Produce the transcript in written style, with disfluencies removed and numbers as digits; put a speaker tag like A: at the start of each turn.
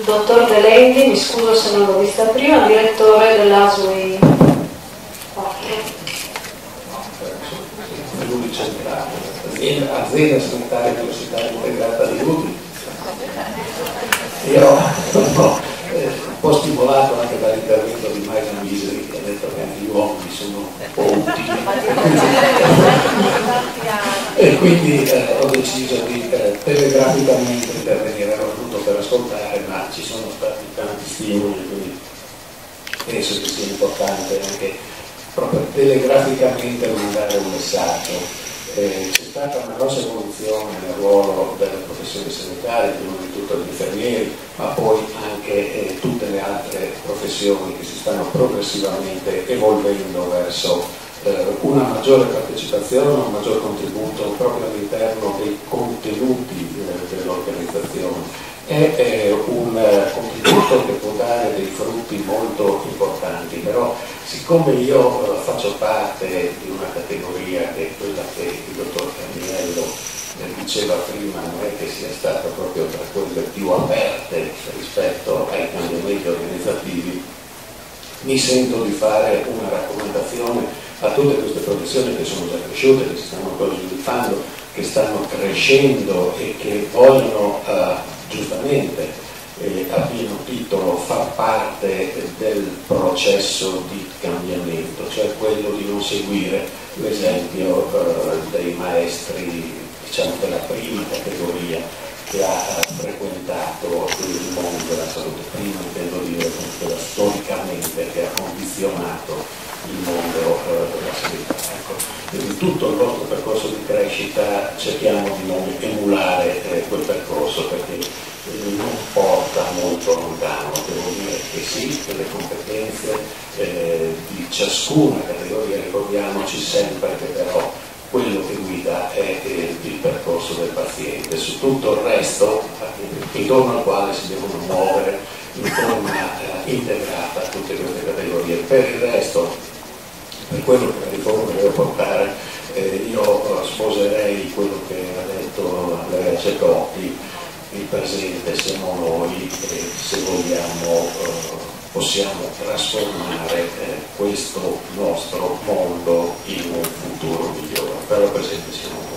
A: dottor De Lendi, mi scuso se non l'ho vista prima, direttore dell'ASUI 4.
B: Azienda sanitaria universitaria integrata di Udine. Io sono un po' stimolato anche dall'intervento di Maina Miseri, che ha detto che anche gli uomini sono un po' utili e quindi ho deciso di telegraficamente intervenire. Ero venuto per ascoltare, ma ci sono stati tanti stimoli, quindi penso che sia importante anche proprio telegraficamente mandare un messaggio. C'è stata una grossa evoluzione nel ruolo delle professioni sanitarie, prima di tutto gli infermieri, ma poi anche tutte le altre professioni che si stanno progressivamente evolvendo verso una maggiore partecipazione, un maggior contributo proprio all'interno dei contenuti dell'organizzazione. È un contributo che può dare dei frutti molto importanti, però siccome io faccio parte di una categoria che è quella che il dottor Carniello diceva prima, non è che sia stata proprio tra quelle più aperte rispetto ai cambiamenti organizzativi, mi sento di fare una raccomandazione a tutte queste professioni che sono già cresciute, che si stanno ancora sviluppando, che stanno crescendo e che vogliono giustamente a pieno titolo far parte del processo di cambiamento, cioè quello di non seguire l'esempio dei maestri, diciamo, della prima categoria che ha frequentato il mondo della salute, prima intendo dire quella storicamente che ha condizionato il mondo della sanità. Ecco, in tutto il vostro percorso di crescita cerchiamo di non emulare quel percorso, perché non porta molto lontano. Devo dire che sì, che le competenze di ciascuna categoria, ricordiamoci sempre che però quello che guida è il percorso del paziente. Su tutto il resto, intorno al quale si devono muovere in forma integrata tutte queste categorie. Per il resto, per quello che la riforma deve portare, io sposerei quello che ha detto Andrea Cecotti: il presente siamo noi e se vogliamo possiamo trasformare questo nostro mondo in un futuro migliore. Per il presente siamo noi.